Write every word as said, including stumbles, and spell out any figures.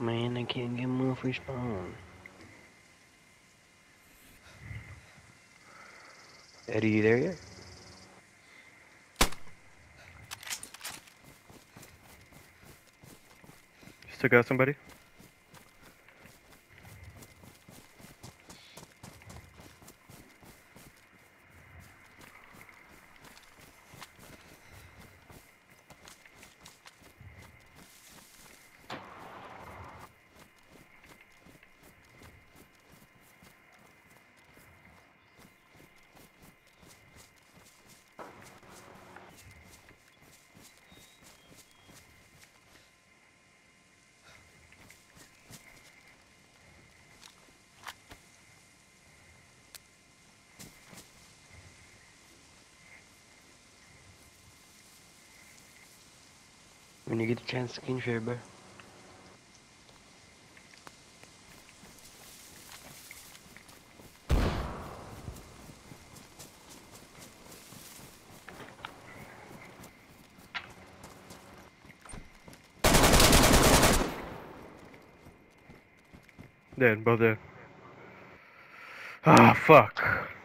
Man, I can't get more free spawn. Eddie, you there yet? Still got somebody? When you get a chance, screen share, bro. Dead, both dead. Ah, fuck.